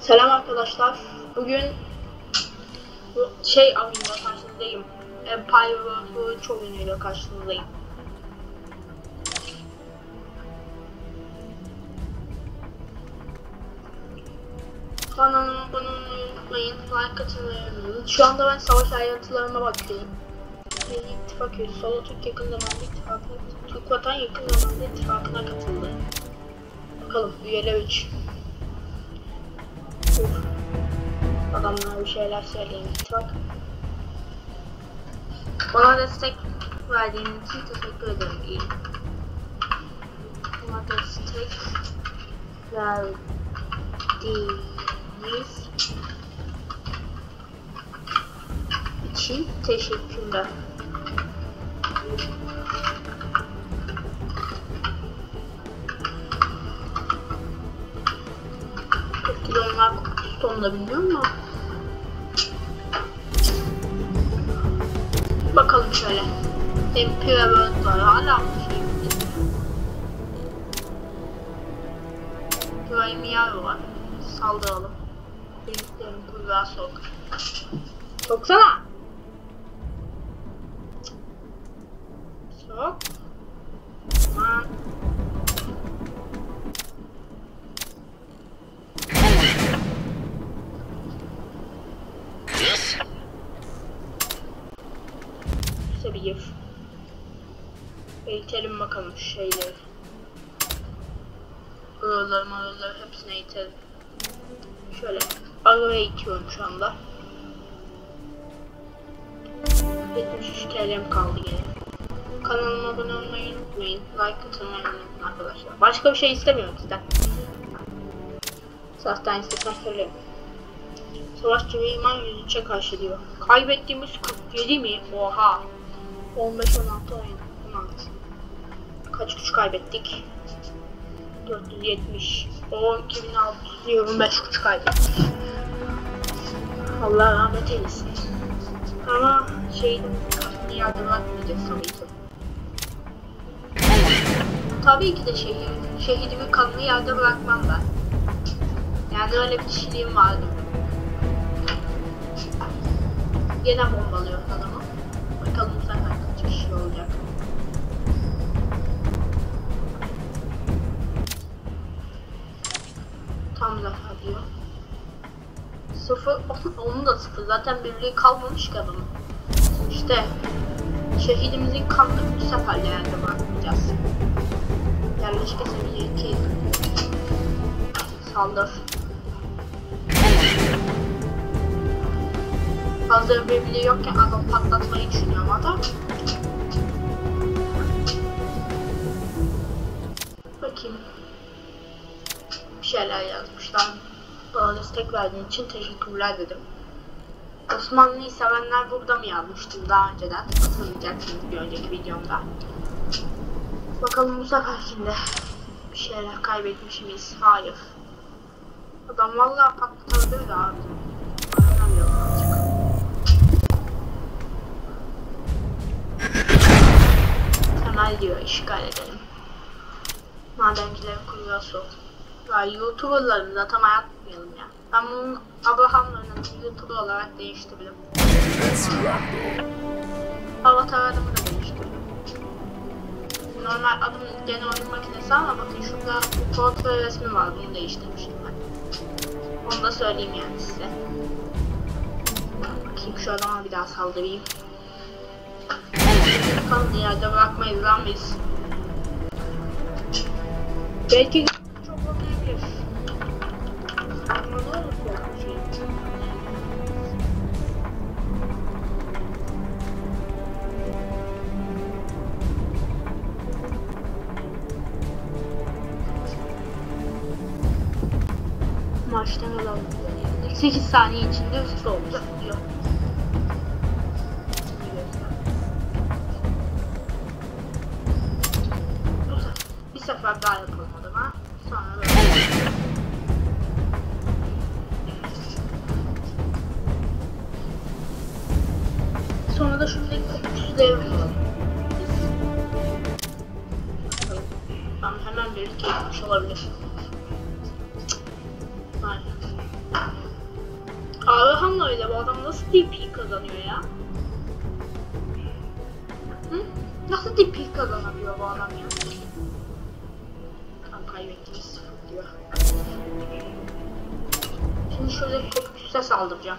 Selam arkadaşlar. Bugün oyunuyla karşınızdayım. Empire World oyunuyla karşınızdayım. Kanalıma abone olmayı unutmayın. Like atmayı unutmayın. Şu anda ben savaş ayrıntılarına bakıyorum. Milli İttifak üyesi Solo Türk yakın zamanda ittifakına, Türk Vatan yakın zamanda ittifakına katıldı. Bakalım üyeler 3. Adamlar bir şeyler söyleyin ittifak. Bana destek verdiğiniz için teşekkür ederim. İyi. Bana destek verdiğiniz için teşekkürler. Onlar sonunda bilmiyorum ama bakalım şöyle. Empire World var hala bir şey yok. Premier var. Saldıralım. Birliklerin kuyruğa sok. Soksana. Sok. Aman. Bir eğitelim bakalım şu şeyleri. Araları hepsine eğitelim. Şöyle araya eğitiyorum şu anda. 73 TL'm kaldı yine. Kanalıma abone olmayı unutmayın. Like atmayı unutmayın arkadaşlar. Başka bir şey istemiyorum sizden. Zaten istesen söyleyeyim. Savaşçı ve iman 103'e karşı diyor. Kaybettiğimiz 47 mi? Oha. 15, 16, 16. Kaç güç kaybettik? 470. O 2625 güç kaybettik. Allah rahmet eylesin. Ama kanını yargılatmayacağız tabii ki. Tabii ki de şehidimin kanını yerde bırakmam ben. Yani öyle bir kişiliğim vardı. Yine bombalıyor adamı. Bakalım bu sefer kaç kişi olacak. Tam zafer diyor. 0, onun da 0. Zaten birliği kalmamış ki adamın. İşte şehidimizin kanını 3 seferle yerde bırakmayacağız. Yerleşke seviye 2. Saldır. Hazır bir bile yokken adam patlatmayı düşünüyorum adam. Bakayım. Bir şeyler yazmışlar. Bana destek verdiğin için teşekkürler dedim. Osmanlı'yı sevenler burada mı yazmıştım daha önceden? Hatırlayacaksınız bir önceki videomda. Bakalım bu seferkinde bir şeyler kaybetmiş miyiz? Hayır. Adam vallahi patlatabilir de abi. Anlamıyorum azıcık. Temel diyor işgal edelim. Madencilerin kuyruğa sok. Ya YouTuber'larımıza tam atmayalım ya. Ben bunu Abraham'la YouTuber olarak değiştirdim. Avatar adımı da değiştirdim. Normal adım gene oyun makinesi ama bakın şurada bu portre resmi var, bunu değiştirmiştim ben. Onu da söyleyeyim yani size. Bakayım şu adama bir daha saldırayım. Kanlı yerde bırakmayız lan biz. Belki çok olmayabilir. Ama ne olur bu şey. Maçtan alalım. 8 saniye içinde üstü olacak diyor. Bir sefer daha yapalım adama. Sonra böyle. Sonra da şuradaki kopukçu devriyorum. Ben hemen bir keyifmiş olabilir. Aynen. Arhan'la öyle, bu adam nasıl DP kazanıyor ya? Hı? Nasıl DP kazanabiliyor bu adam ya? Tam kaybettiniz, sıfır diyor. Şimdi şöyle kopüküse saldıracağım.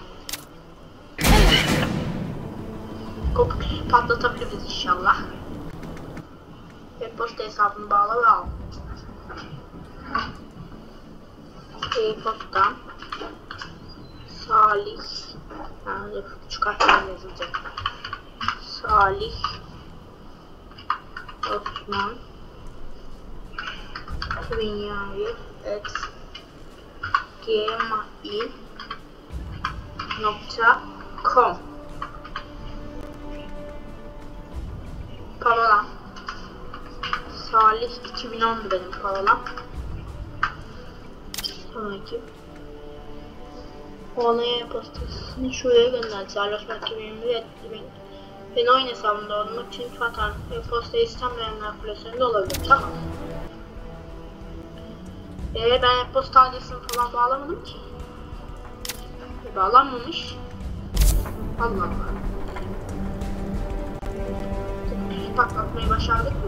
Kopüküsü patlatabiliriz inşallah. E-posta hesabını bağla ve al. E-posta Salih, küçük harflerle yazılacak. Salih Osman gmail.com. Parola Salih 2010 benim parolam. Sonraki olaya e-postasını şuraya gönderdi. Sarlaşmak gibi beni oyun hesabında olmak için lütfen e-posta istenmeyenler klasöründe olabilir. Tamam. Ben e-posta adresini falan bağlamadım ki. Bağlanmamış. Allah Allah. Patlatmayı başardık mı?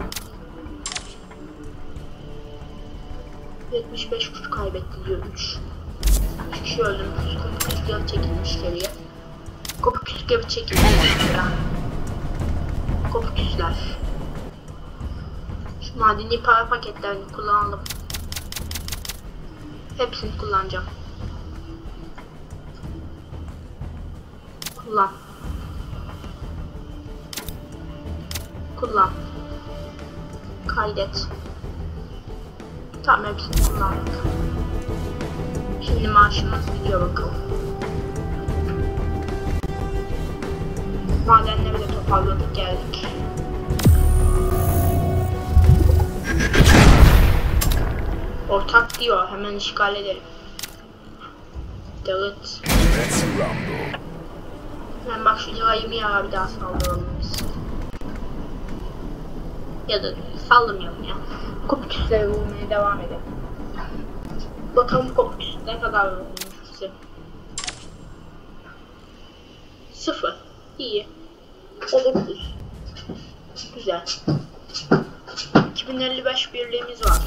75 kuş kaybetti diyor 3. 3 kişi öldürmüş. Kopuk geri çekilmiş geriye. Kopuk geri çekilmiş mesela. Kopuküsler. Şu madeni para paketlerini kullanalım. Hepsini kullanacağım. Kullan. Kullan. Kaydet. Tamam, hepsini kullandık. Şimdi maaşımız gidiyor bakalım. Madenleri de toparladık, geldik. Ortak diyor, hemen işgal edelim. Dağıt. Hemen bak şu cahimi ya, bir daha saldıralım biz. Ya da saldırmayalım ya. Kopuküsleri vurmaya devam edelim. Bakalım kopuküsü ne kadar vurmuş bize. 0. İyi. O 9. Güzel. 2055 birliğimiz var.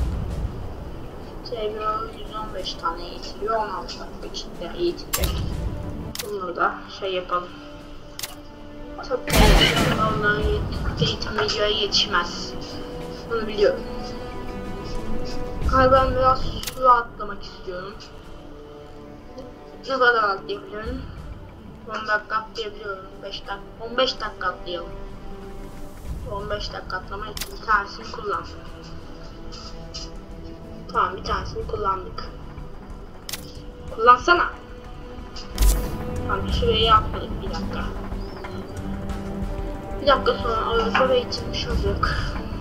Seviyor 115 tane eğitiliyor. 16 dakika içinde eğitilecek. Bunu da şey yapalım. Tabii onların eğitim videoya yetişmez. Bunu biliyorum. Ben biraz su atlamak istiyorum. Ne kadar atlayabiliyorum? 10 dakika atlayabiliyorum. 5 dakika. 15 dakika atlayalım. 15 dakika atlamak için bir tanesini kullan. Tamam, bir tanesini kullandık. Kullansana. Tamam, süreyi atladık, bir dakika. Bir dakika sonra Avrupa eğitilmiş olacak.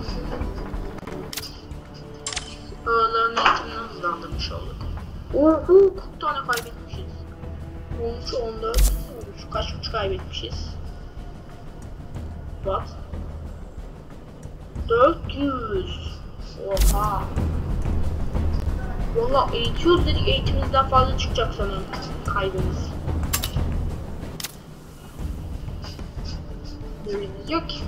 Aralarının eğitimini hızlandırmış olduk. 40 tane kaybetmişiz. 13, 14, 13, kaç kaybetmişiz? What? 400. Oha. Valla eğitiyoruz dedik, eğitimimizden fazla çıkacak sanırım kaybımız. Böylemiz yok ki.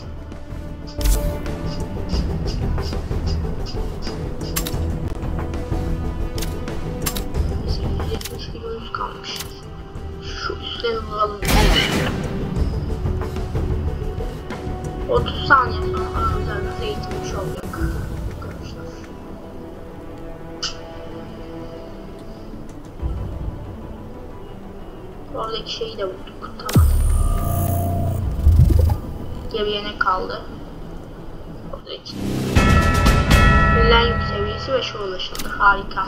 Mesela 170 kilomuz kalmış. Şu üstleri vuralım. 30 saniye sonra aralarımız eğitilmiş olacak. Arkadaşlar. Oradaki şeyi de vurduk. Tamam. Geriye ne kaldı? Oradaki. Verilen yük seviyesi ve şu ulaşıldı. Harika.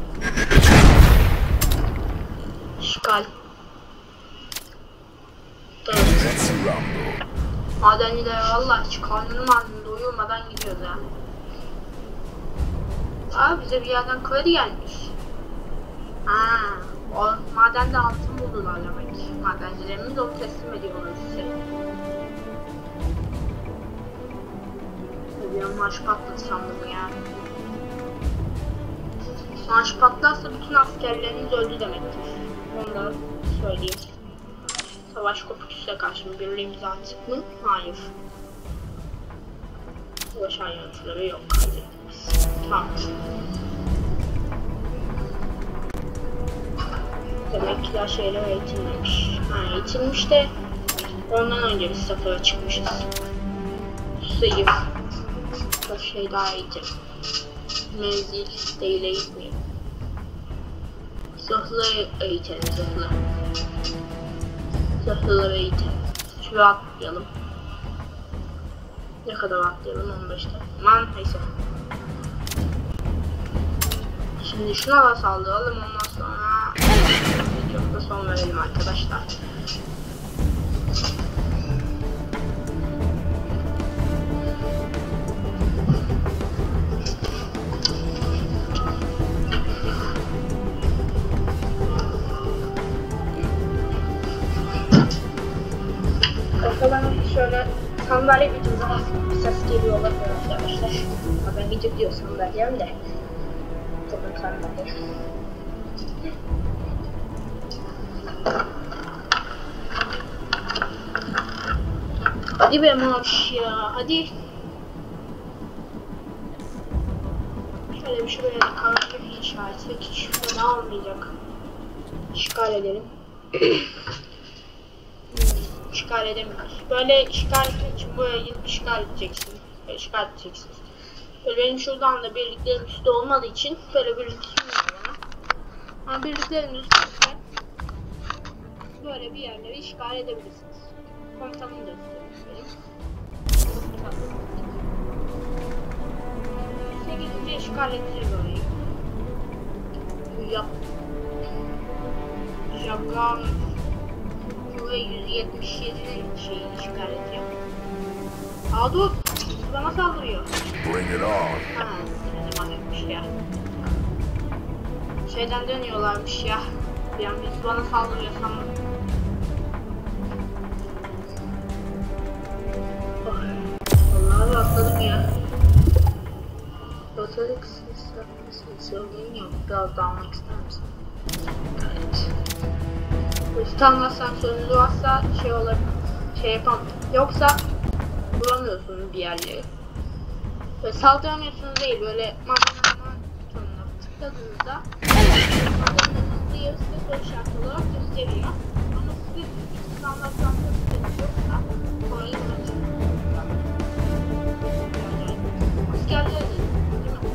İşgal. Evet. Madenliler vallahi hiç karnının ardında doyurmadan gidiyoruz ya. Aa, bize bir yerden kredi gelmiş. O madende altın buldular demek. Madencilerimiz onu teslim ediyorlar size. Bir maaş patladı sandım ya. Maaş patlarsa bütün askerleriniz öldü demektir. Onu da söyleyeyim. Savaş kopukçusuna karşı mı bir imza attık mı? Hayır. Savaşan yöneticileri yok, kaydetmez. Tamam. Demek ki her şeyler eğitilmemiş. Ha, eğitilmiş de ondan önce biz sefere çıkmışız. Sayıp bir şey daha eğitim. Menzil değil, eğitmeyelim. Zırhlı eğitelim, zırhlı. Zırhlıları eğitelim. Şuraya atlayalım. Ne kadar atlayalım? 15'te. Aman neyse. Şimdi şuna da saldıralım, ondan sonra videoda son verelim arkadaşlar. Arkadan şöyle sandalye bir zaman bir ses geliyor olabilir arkadaşlar. Ben gidip diyor sandalyem de. Tabii sandalye. Hadi be Maviş ya, hadi. Şöyle bir şuraya da karşı inşa etsek hiç fena olmayacak. İşgal edelim. İşgal edemiyoruz. Böyle işgal etmek için buraya gidip işgal edeceksin. Böyle işgal edeceksiniz. Böyle benim şuradan da birliklerim üstte olmadığı için böyle birlik sunmuyor bana. Ama birliklerin üstünde böyle bir yerleri işgal edebilirsiniz. Komutanım da üstüymüş benim. Üste gidince işgal edeceğiz orayı. Yap. Jagan ve 177'nin şeyini işgal ediyor. Aa dur! Bana saldırıyor. Bring it on. Ha, dedim ya. Şeyden dönüyorlarmış ya. Bir an birisi bana saldırıyor sanırım. Oh. Vallahi atladım ya. Rotarik sorun yok. Biraz daha almak ister misin? Evet. Tutanma sensörünüz varsa şey olabilir. Şey yapamam. Yoksa bulamıyorsunuz bir yerleri. Böyle saldıramıyorsunuz değil, böyle makinenin butonuna tıkladığınızda makinenin yarısı da soru işareti olarak gösteriyor. Ama size standart sensörünüz yoksa orayı bırakın. Askerler de değil mi?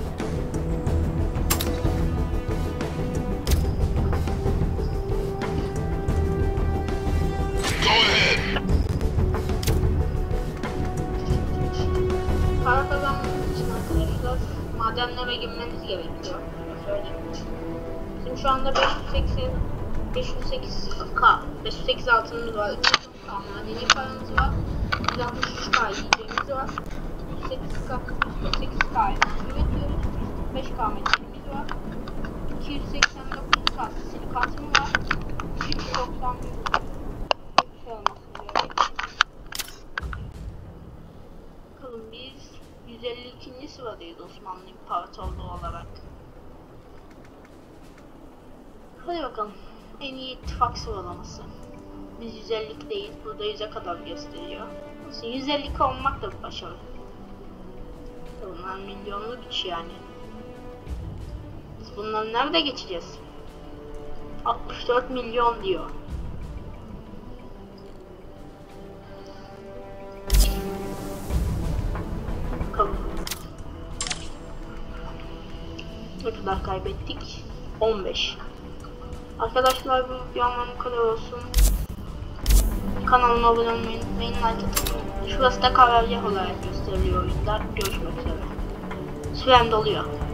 Para kazanmak için arkadaşlar madenlere girmeniz gerekiyor. Söyleyeyim. Bizim şu anda 508 altınımız var, 300k madeni paramız var, 163k yiyeceğimiz var, 8k üretiyoruz, 5k medenimiz var, 289k silikatım var, 291 şey olmasın diyorum. Bakalım biz 152. sıradayız Osmanlı İmparatorluğu olarak. Hadi bakalım. En iyi ittifak sıralaması. Biz 150'deyiz. Burada 100'e kadar gösteriyor. Aslında 152 olmak da bir başarı. Bunlar milyonlu güç yani. Biz bunları nerede geçeceğiz? 64 milyon diyor. Bakalım. Ne kadar kaybettik? 15. Arkadaşlar bu videomdan bu kadar olsun. Kanalıma abone olmayı unutmayın. Like atın. Şurası da karargah olarak gösteriliyor oyunda. Görüşmek üzere. Sürem doluyor.